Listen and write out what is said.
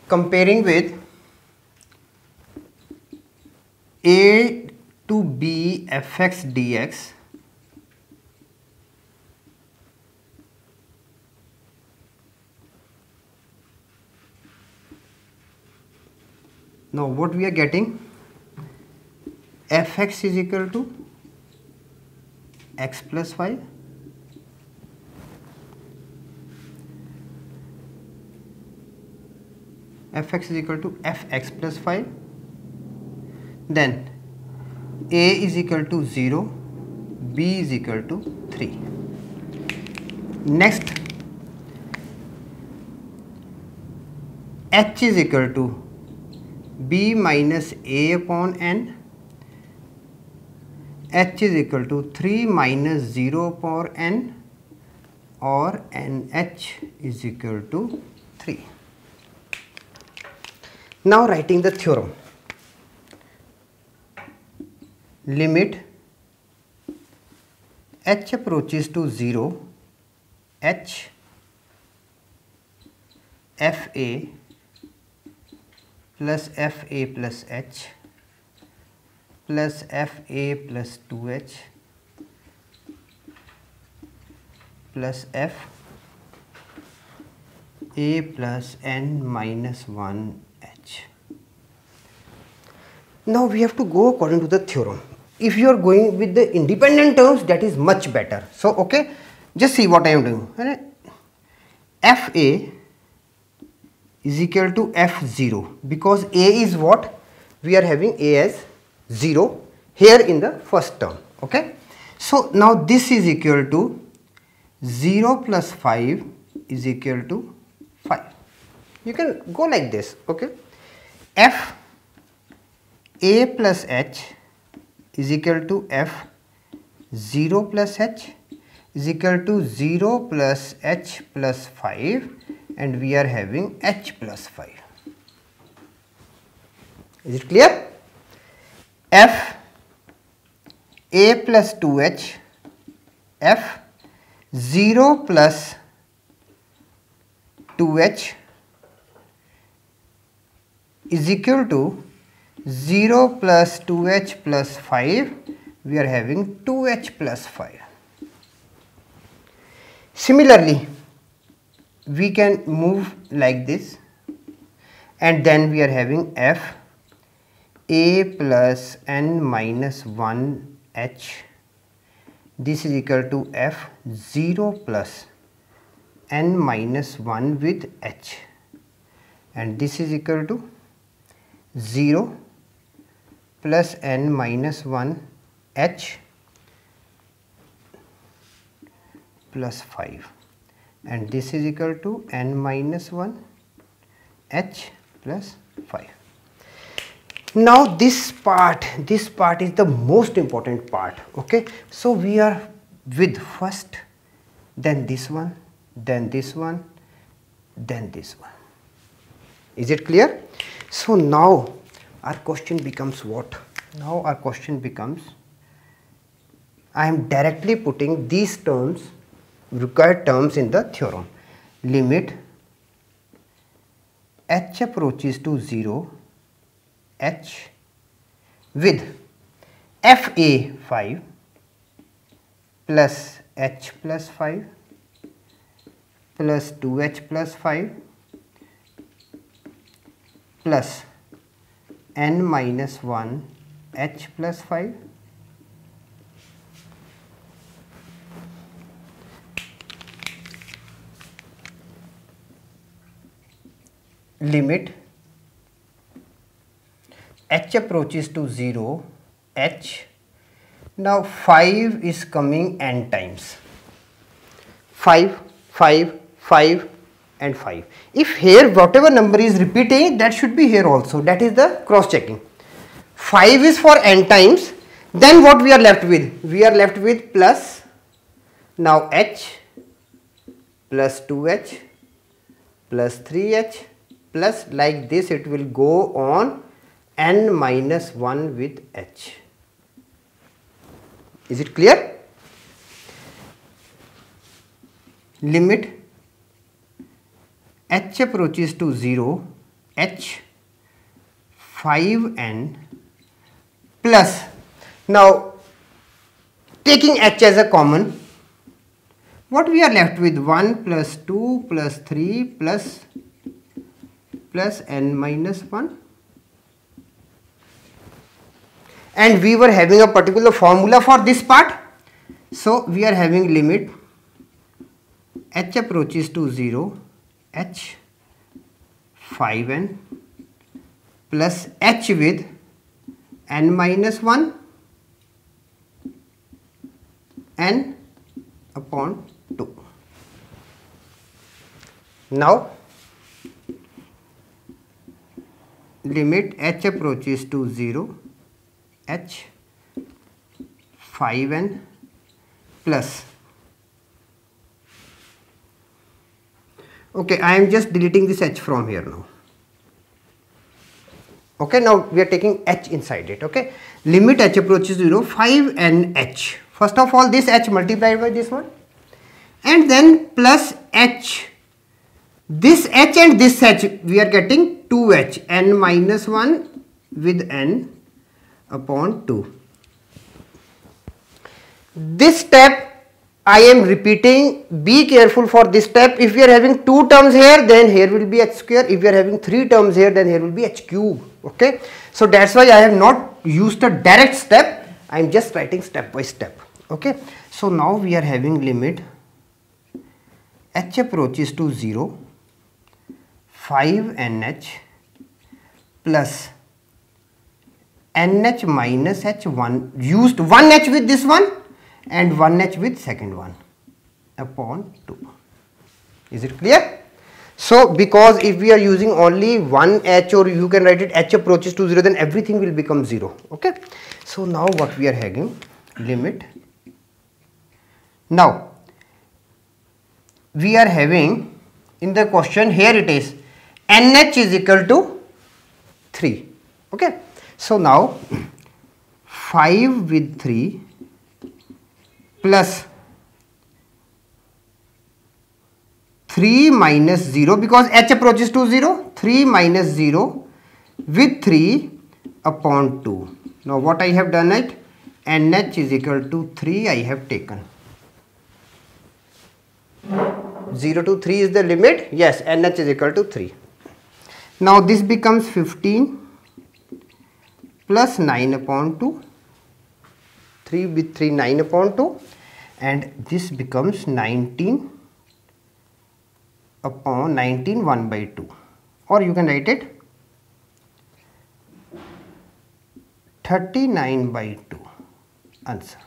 comparing with a to b fx dx now what we are getting, fx is equal to x plus 5 fx is equal to fx plus 5, then a is equal to 0, b is equal to 3. Next, h is equal to b minus a upon n, h is equal to 3 minus 0 upon n, or nh is equal to 3. Now writing the theorem, limit h approaches to 0, h fa plus fa plus h plus fa plus 2h plus f a plus n minus 1 h. Now we have to go according to the theorem. If you are going with the independent terms, that is much better. So okay, just see what I am doing. fa is equal to f0, because a is what we are having, a as 0 here in the first term. Okay, so now this is equal to 0 plus 5 is equal to 5. You can go like this. Okay, f a plus h is equal to f 0 plus h is equal to 0 plus h plus 5, and we are having h plus 5. Is it clear? F a plus 2h, f 0 plus 2h is equal to 0 plus 2h plus 5, we are having 2h plus 5. Similarly, we can move like this, and then we are having f a plus n minus 1 h, this is equal to f 0 plus n minus 1 with h, and this is equal to 0 plus n minus 1 h plus 5, and this is equal to n minus 1 h plus 5. Now this part is the most important part. Okay, so we are with first, then this one, then this one, then this one. Is it clear? So now our question becomes what? Now our question becomes, I am directly putting these terms, required terms, in the theorem. Limit h approaches to 0, h with fa 5 plus h plus 5 plus 2h plus 5 plus n minus 1 h plus 5 limit h approaches to 0, h, now 5 is coming n times, 5, 5, 5 and 5. If here whatever number is repeating, that should be here also, that is the cross checking. 5 is for n times, then what we are left with? We are left with plus, now h plus 2h plus 3h plus, like this it will go on, n minus 1 with h. Is it clear? Limit h approaches to 0, h 5n plus, now taking h as a common, what we are left with? 1 plus 2 plus 3 plus n minus 1, and we were having a particular formula for this part. So we are having limit h approaches to 0, h 5n plus h with n minus 1 n upon 2. Now limit h approaches to 0, h 5n plus, okay, I am just deleting this h from here now. Okay, now we are taking h inside it. Okay, limit h approaches 0, 5n h. First of all, this h multiplied by this one, and then plus h. This h and this h, we are getting 2h, n minus 1 with n upon 2. This step I am repeating, be careful for this step. If we are having 2 terms here, then here will be h square. If we are having 3 terms here, then here will be h cube. Okay, so that's why I have not used a direct step, I am just writing step by step. Okay, so now we are having limit h approaches to 0, 5nh plus nh minus h1, used 1h with this one and 1h with second one upon 2. Is it clear? So because if we are using only 1h, or you can write it h approaches to 0, then everything will become 0. Okay, so now what we are having, limit, now we are having in the question, here it is nh is equal to 3. Okay, so now 5 with 3 plus 3 minus 0, because h approaches to 0, 3 minus 0 with 3 upon 2. Now what I have done, it nh is equal to 3 I have taken. 0 to 3 is the limit. Yes, nh is equal to 3. Now this becomes 15 plus 9 upon 2. 3 with 3, 9 upon 2, and this becomes 19 upon 19, 1 by 2, or you can write it 39 by 2. Answer.